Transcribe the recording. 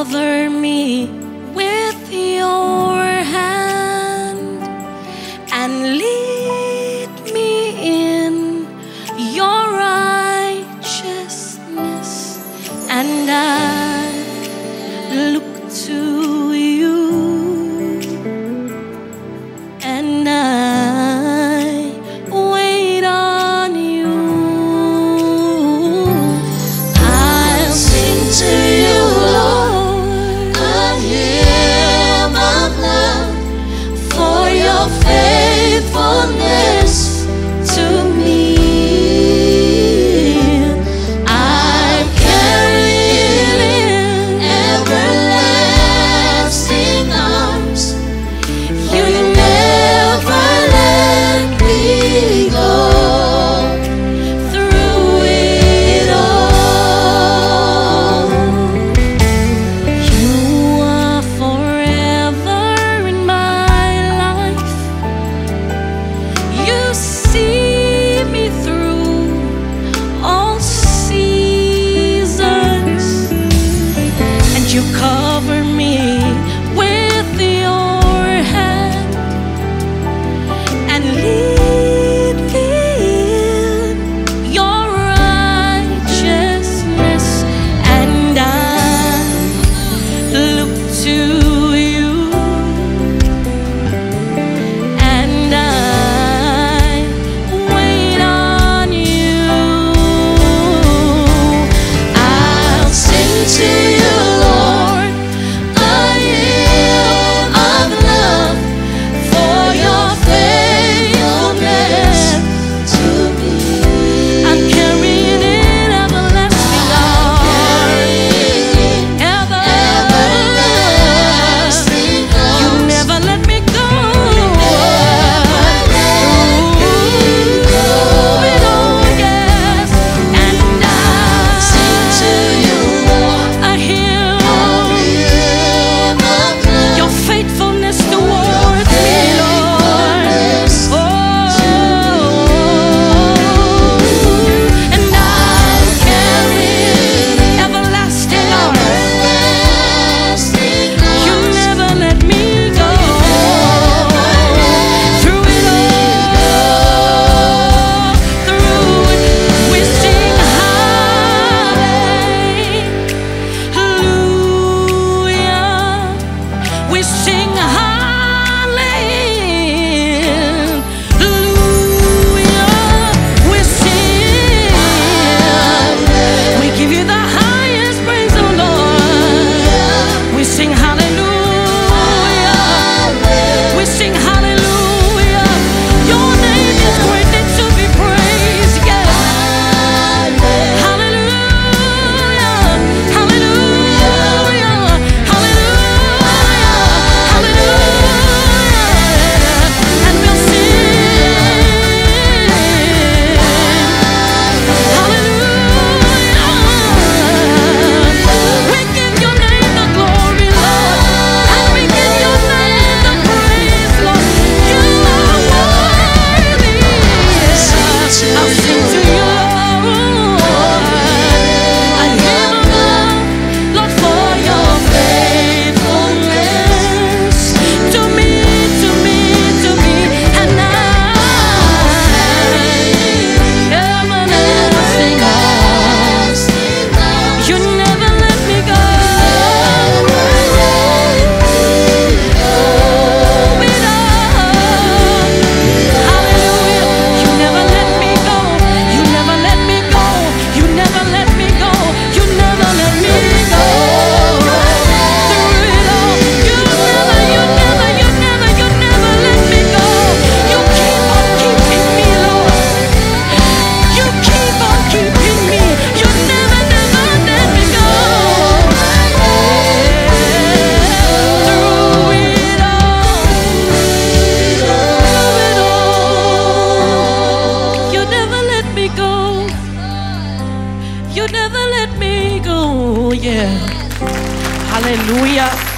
cover me with your hand and lead me in your righteousness, and I look to you, and I wait on you. I'll sing to you, Lord, a hymn of love for your faithfulness to me. I'm carried in everlasting arms. You never let me go. Through it all, you are forever in my life. You see me through all seasons, and you cover me with your hand and lead me in your righteousness, and I look to you, and I wait on you. I'll sing to you, Lord, a hymn of love for your faithfulness to me. I'm carried in everlasting arms. Everlasting arms. You never let me go. Through it all, yes. And I sing to you, Lord, a hymn of love. Your faithfulness towards me, Lord. Oh, and I'm carried everlasting arms. You never let me go. Through it all, through it, we sing hallelujah. We sing hallelujah. We sing, we give you the highest praise, oh Lord. We sing hallelujah. We sing hallelujah. Your name is worthy to be praised, yes. Hallelujah, hallelujah, hallelujah, hallelujah. And we'll sing hallelujah. We give your name the glory, Lord, and we give your name the praise, Lord. You are worthy. I'll sing to you, Lord, a hymn of love, Lord, for your faithfulness to me, to me, to me, and everlasting arms. You never let me go. Hallelujah. You never let me go. You never let me go. You never let me go. You never let me go. Through it all, you never let me go. You keep on keeping me, Lord. You keep on keeping me. You never let me go. Through it all, you never let me go. You never let me go. Yeah. Hallelujah.